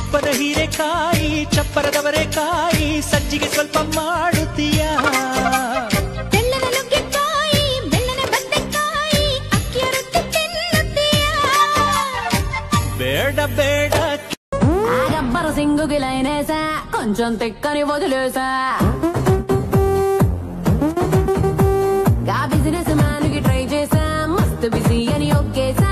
ತುಪ್ಪದ ಹೀರೆಕಾಯಿ ಚಪ್ಪರದವರೆಕಾಯಿ ಸಜ್ಜಿಗೆ ಸ್ವಲ್ಪ ಮಾಡುತ್ತೀಯಾ ಬೆಲ್ಲನ ನುಗ್ಗೆಕಾಯಿ ಬೆಲ್ಲನ ಬದನೆಕಾಯಿ ಅಕ್ಕಿಯ ರೊಟ್ಟಿ ತಿನ್ನುತ್ತೀಯಾ ಬೇಡ ಬೇಡ ఆ గబ్బరు సింగుకి లైనేసా కొంచెం తిక్కని వదిలేసా గా బిజినెస్ మ్యాన్ కి ట్రై చేసా మస్తు బిజీ అని ఒక్కేసా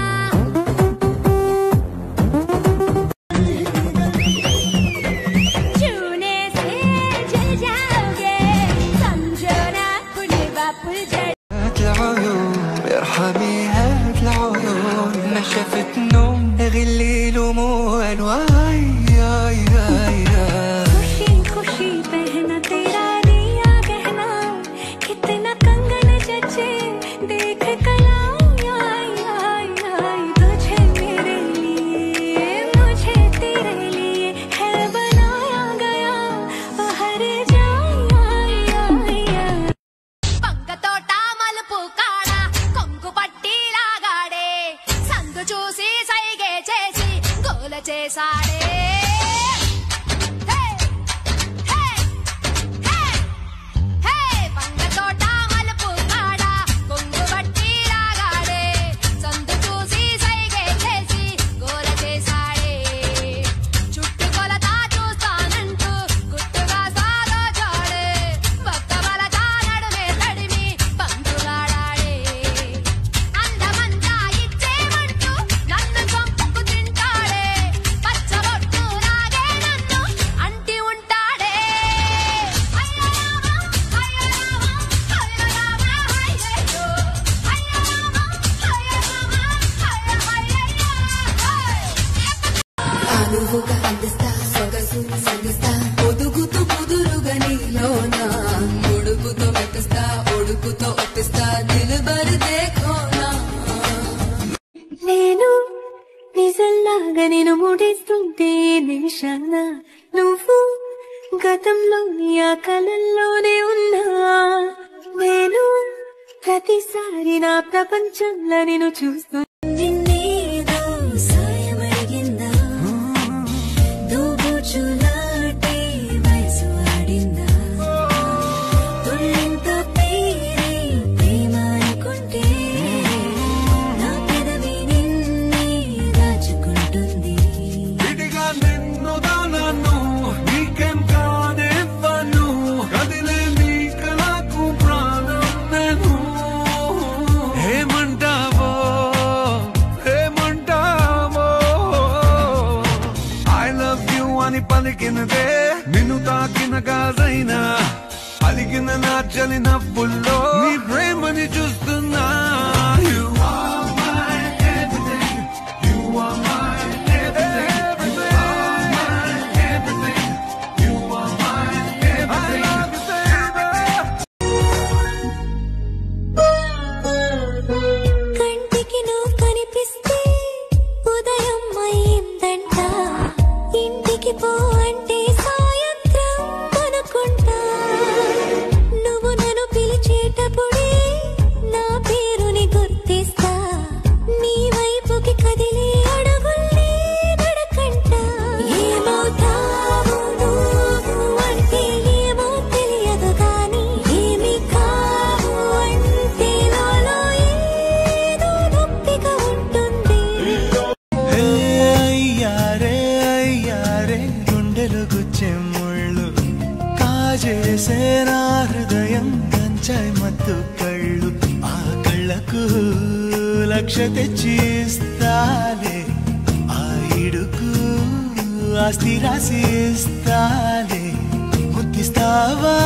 ارحمي هاد العيون ما شافت نوم غلي لموال واي اي اي खुशी खुशी पहना तेरा दिया गहना कितना कंगन जचे देख कलाई आई आई आई तुझे मेरे लिए मुझे तेरे लिए है बनाया गया हर जाई आई आई पंग तोटा मलपू काड़ा కొంగు పట్టి లాగాడే సందు చూసి సైగే చేసి గోల చేసాడే నువ్వుగా అందిస్తా సొగసు సందిస్తా ఒదుగుతూ కుదురుగా నీలోనా ఒడుగుతో మెప్పిస్తా ఒడుగుతో ఒప్పిస్తా దిల్బర్ దేఖోనా నేను నిజంలాగా నేను ముడిస్తుంటే నిమిషాన నువ్వు గతంలో ఆ కలల్లోనే ఉన్నా నేను ప్రతిసారి నా ప్రపంచంలో నేను చూస్తూ పలికినదే నిన్ను తాకిన గాజైనా అలిగిన నా చలి నవ్వుల్లో నీ ప్రేమని చూస్తున్నా కంటికి నువ్వు కనిపిస్తే ఉదయం అయిందంట ఇంటికి పో అంటే సాయంత్రం అనుకుంటా నువ్వు నన్ను పిలిచేటప్పుడే నా పేరుని గుర్తిస్తా నీ వైపుకి కదిలే అడుగుల్ని నడకంట ఏమవుతావు నువ్వు అంటే ఏమో తెలియదు కానీ ఏమి కావు అంటే నాలో ఏదో నొప్పిగా ఉంటుంది గుచ్చే ముళ్ళు కాజేసే నా హృదయం గంజాయి మత్తు కళ్ళు ఆ కళ్ళకు లక్ష తెచ్చిస్తాలే ఆ ఇడుకు ఆస్తి రాసిస్తాలే ముద్దిస్తావా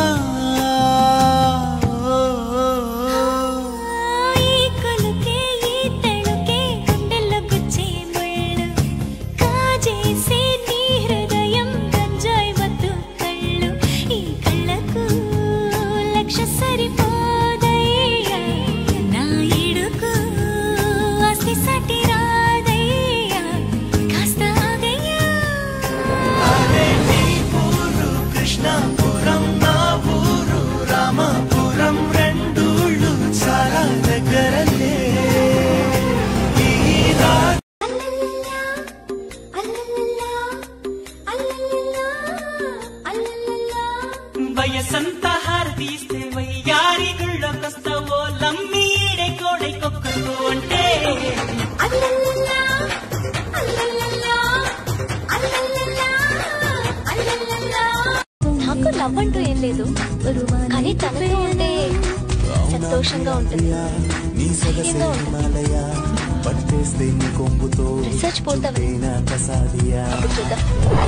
కృష్ణాపురం నా ఊరు వయసంతా హారతీస్తే వయ్యారి గుళ్ళొకొస్తావో లమ్మి ఈడే కోడై కొక్కతో అంటే నాకు లవ్ అంటూ ఏం లేదు, కానీ తనతో ఉంటే సంతోషంగా ఉంటుంది. రీసెర్చ్ పోతావా? అప్పుడు చూద్దాం.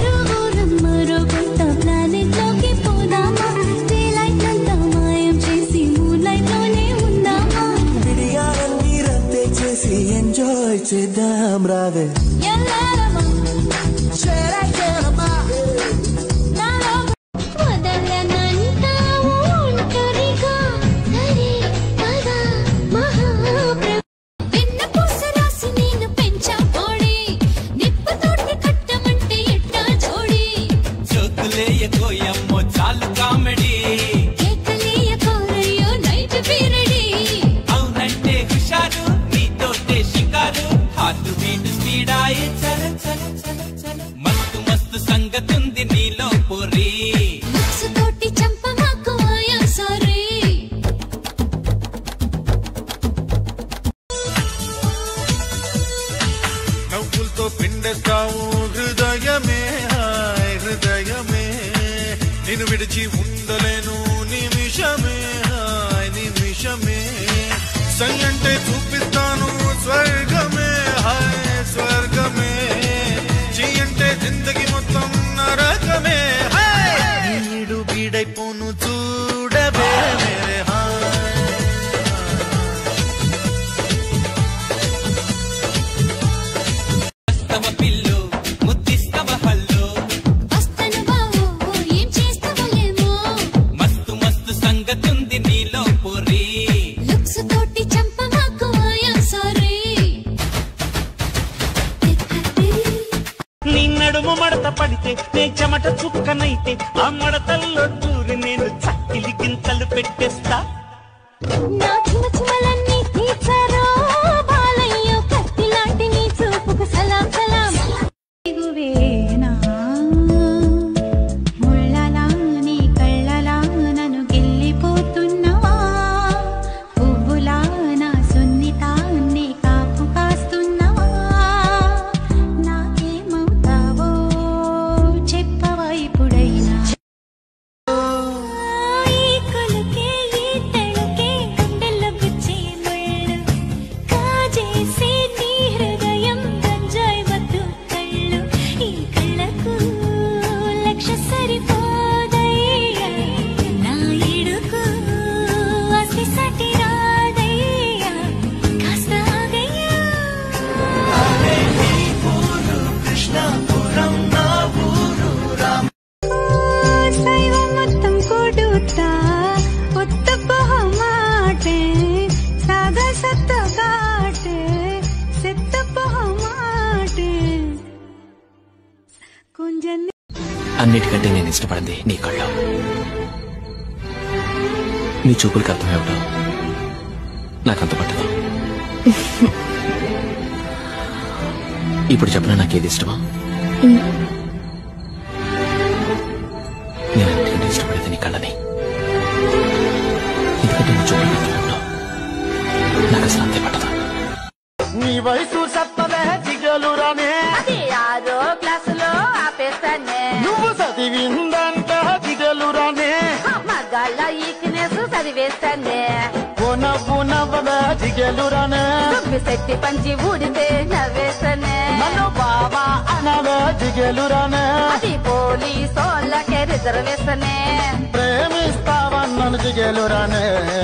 ఎంజాయ్ చేద్దాం రావే చాలు కామెడీ అవునంటే హుషారు నీతోటే షికారు హార్ట్ బీట్ స్పీడ్ ఆయే చల చల చల చల మస్తు మస్తు సంగతుంది నీలో పొరి తోటి చంప మాకు ఆయా సారీ నవ్వులతో పిండేస్తావు హృదయమే హాయ్ హృదయమే నిన్ను విడిచి ఉండలేను నిమిషమే హాయ్ నిమిషమే సై అంటే చూపిస్తాను స్వర్గమే హాయ్ స్వర్గమే చీ అంటే జిందగీ మొత్తం నరకమే హాయ్ నీడు బీడైపోను చూడవే మేరే హాయ్ వస్తవ పిల్లు ముద్దిస్తవ హల్లు వస్తను బావో ఏం చేస్తావో ఏమో మస్తు మస్తు సంగతుంది నీలో పొరి లుక్స్ తోటి చంప మాకు ఆయా సారీ నీ నడుము మడత పడితే నే చెమట చుక్కనైతే ఆ మడతల్లో దూరి నేను చక్కిలి గింతలు పెట్టేస్తా నా చిమ చిమలన్నీ తీర్చారో బాలయ్యో కత్తి లాంటి నీ చూపుకు సలాం సలాం ముళ్ళలా నీ కళ్ళలా నన్ను గెల్లిపోతున్నవా పువ్వులా నా సున్నితాన్ని కాపు కాస్తున్నవా నాకేమవుతావో చెప్పవా ఇప్పుడైనా ఈ కొలుకే ఈ తెళకే గుండెల్లో గుచ్చే ముళ్ళు కాజేసే నీ హృదయం గంజాయి వద్దు కళ్ళు ఈ కళ్ళకు లక్ష సరిపోదయ్యా నా ఇడుకు అసి సటి రాదయ్యా కాస్త ఆగయ్యా సైవ మొత్తం కొడుతా ఒత్త పొహమాటే సాగా సత్త కాటే సెత్త పొహమాటే కొంచెం అన్నిటికంటే నేను ఇష్టపడింది నీ కళ్ళు, నీ చూపులకు అర్థమేవటం నాకంత పట్టదు. ఇప్పుడు చెప్పిన నాకేది ఇష్టమా? నేను అన్నిటికంటే ఇష్టపడేది నీ కళ్ళని, ఎందుకంటే నీ చూపులకు అర్థమేవటం నాకు అసలు అంతే పట్టదు. నీ వయసు సత్తనే దిగలురానే అది 6వ క్లాసులో ఆపేస్తానే నువ్వు చదివిందంట దిగలురానే మగాళ్ళ ఈక్నెస్ చదివేస్తానే నవ్వు నవ్వదా దిగలురానే శక్తి పంచి ఊడితే నవ్వేస్తానే నన్ను బాబా అనవే దిగలురానే అది పోలీసోళ్ళకే రిజర్వేషనే ప్రేమిస్తావన్నను దిగలురానే